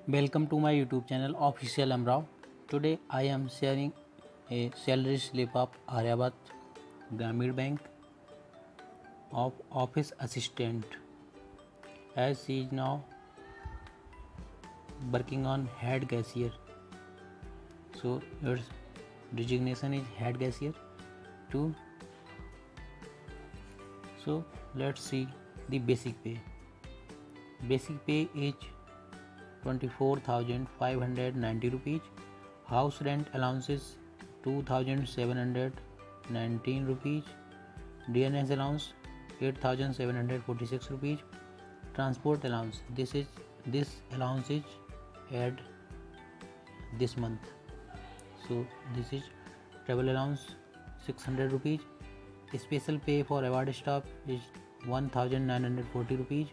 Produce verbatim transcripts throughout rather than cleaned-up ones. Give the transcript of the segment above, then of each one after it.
Welcome to my YouTube channel Official Amrao. Today I am sharing a salary slip of Aryavat Gramin Bank of office assistant, as she is now working on head cashier. So your designation is head cashier too. So let's see the basic pay. Basic pay is twenty-four thousand five hundred ninety rupees. House rent allowances two thousand seven hundred nineteen rupees. D N S allowance eight thousand seven hundred forty-six rupees. Transport allowance, this is this allowance is add this month. So this is travel allowance six hundred rupees. Special pay for award staff is one thousand nine hundred forty rupees.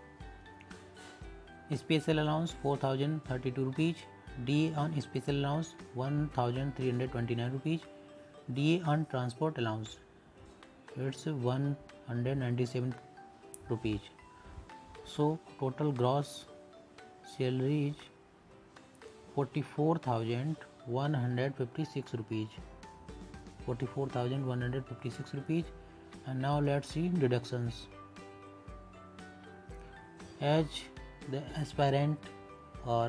Special allowance four thousand thirty-two rupees. D A on special allowance one thousand three hundred twenty-nine rupees. D A on transport allowance it's one hundred ninety-seven rupees. So total gross salary is forty-four thousand one hundred fifty-six rupees. forty-four thousand one hundred fifty-six rupees. And now let's see deductions. As the aspirant or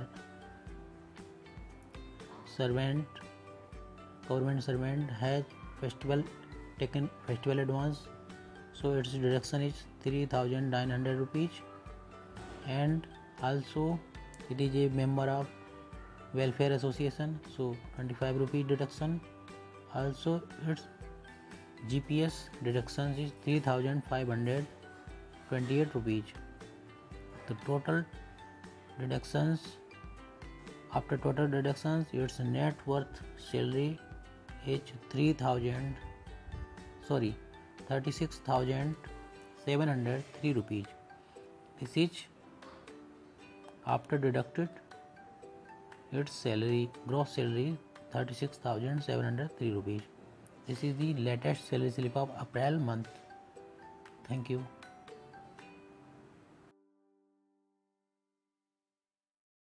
servant, government servant has festival taken festival advance, so its deduction is three thousand nine hundred rupees. And also it is a member of welfare association, so twenty-five rupees deduction. Also its G P S deduction is three thousand five hundred twenty-eight rupees. The total deductions, after total deductions, its net worth salary is three thousand sorry thirty-six thousand seven hundred three rupees. This is after deducted its salary, gross salary thirty-six thousand seven hundred three rupees. This is the latest salary slip of April month. Thank you.